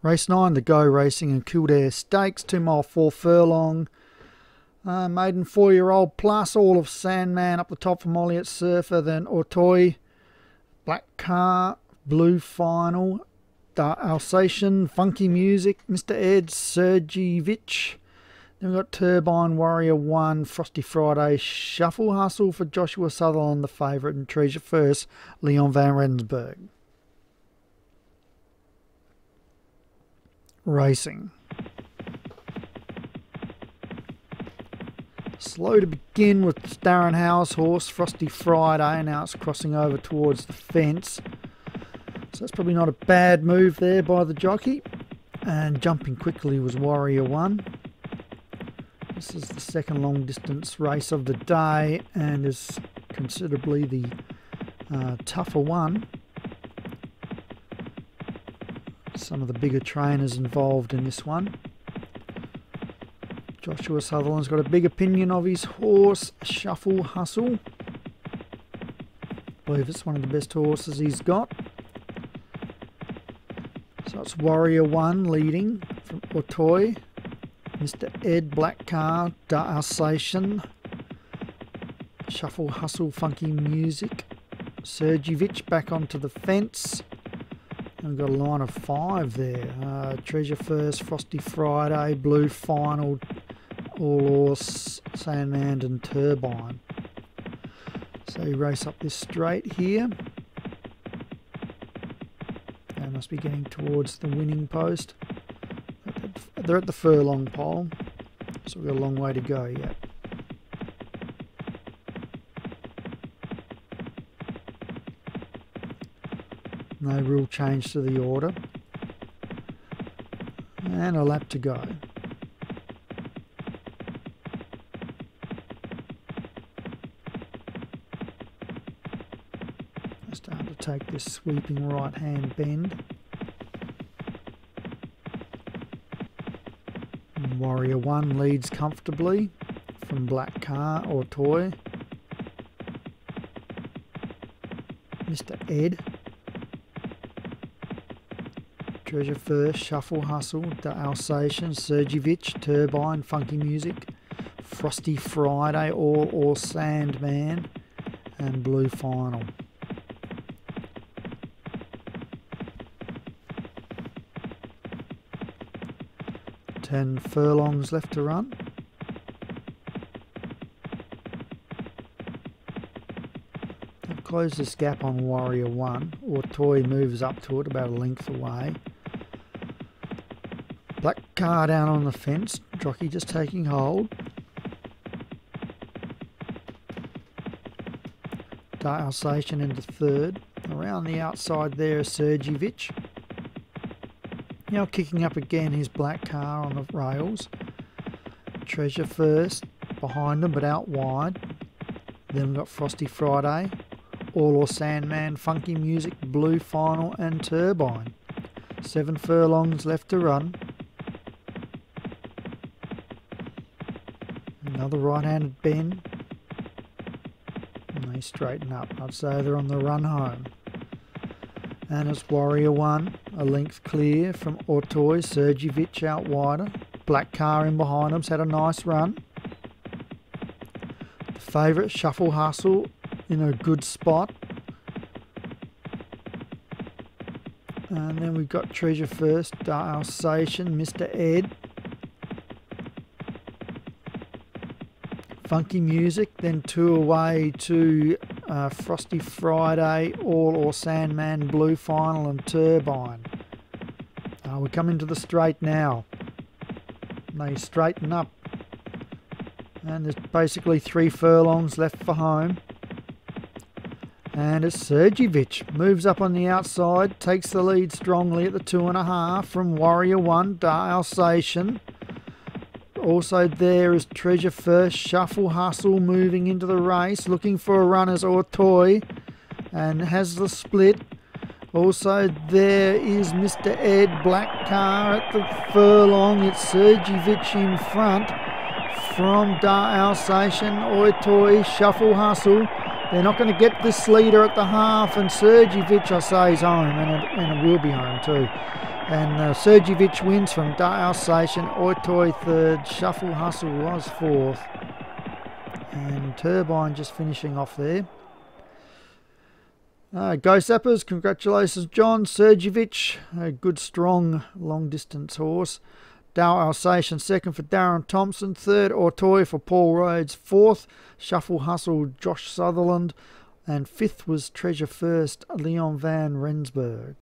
Race 9, the Go Racing and Kildare Stakes, 2 mile 4 furlong. Maiden 4-year-old plus, all of Sandman up the top from Olliott Surfer, then Autoi, Black Car, Blue Final, Alsatian, Funky Music, Mr. Ed, Sergeyevich. Then we've got Turbine Warrior 1, Frosty Friday, Shuffle Hustle for Joshua Sutherland, the favourite, and Treasure First, Leon van Rensburg. Racing. Slow to begin with Darren Howe's horse, Frosty Friday. Now it's crossing over towards the fence. So that's probably not a bad move there by the jockey. And jumping quickly was Warrior 1. This is the second long distance race of the day and is considerably the tougher one. Some of the bigger trainers involved in this one. Joshua Sutherland's got a big opinion of his horse, Shuffle Hustle. I believe it's one of the best horses he's got. So it's Warrior 1 leading from Autoi, Mr. Ed, Black Car, Alsatian, Shuffle Hustle, Funky Music, Sergeyevich back onto the fence. We've got a line of 5 there. Treasure First, Frosty Friday, Blue Final, All Horse, Sandman and Turbine. So you race up this straight here. They must be getting towards the winning post. They're at the furlong pole, so we've got a long way to go yet. No real change to the order. And a lap to go. Starting to take this sweeping right hand bend. And Warrior 1 leads comfortably from Black Car or Toy. Mr. Ed. Treasure First, Shuffle Hustle, Alsatian, Sergeyevich, Turbine, Funky Music, Frosty Friday, All Sandman, and Blue Final. Ten furlongs left to run. I've closed this gap on Warrior 1, or Toy moves up to it about a length away. Black Car down on the fence, jockey just taking hold. Alsatian into third. Around the outside there is Sergeyevich. Now kicking up again his Black Car on the rails. Treasure First behind him but out wide. Then we've got Frosty Friday, All or Sandman, Funky Music, Blue Final and Turbine. 7 furlongs left to run. Another right-handed bend. And they straighten up. I'd say they're on the run home. And it's Warrior 1, a length clear from Autoi, Sergeyevich out wider. Black Car in behind him's had a nice run. The favourite, Shuffle Hustle, in a good spot. And then we've got Treasure First, Alsatian, Mr. Ed. Funky Music, then 2 away to Frosty Friday, All or Sandman, Blue Final and Turbine. We come into the straight now. They straighten up. And there's basically 3 furlongs left for home. And it's Sergeyevich. Moves up on the outside, takes the lead strongly at the 2.5 from Warrior 1, Alsatian. Also there is Treasure First, Shuffle Hustle moving into the race, looking for a runner's or toy, and has the split. Also there is Mr. Ed, Black Car at the furlong. It's Sergeyevich in front from Alsatian, Autoi, Shuffle Hustle. They're not going to get this leader at the half, and Sergeyevich, I say, is home, and it will be home too. And Sergeevich wins from Dark Alsatian. Oitoy third. Shuffle Hustle was fourth. And Turbine just finishing off there. Go Sappers, congratulations John. Sergeevich, a good strong long distance horse. Dark Alsatian second for Darren Thompson. Third Oitoy for Paul Rhodes. Fourth Shuffle Hustle Josh Sutherland. And fifth was Treasure First Leon Van Rensburg.